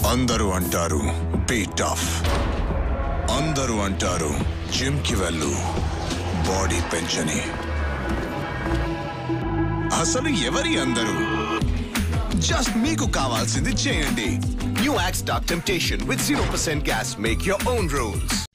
అందరూ అంటారు be tough, అందరూ అంటారు జిమ్ కి వెళ్ళు బాడీ పెంచని. అసలు ఎవరి అందరూ? జస్ట్ మీకు కావాల్సింది చేయండి. New Axe Dark Temptation with 0% gas. Make your own rules.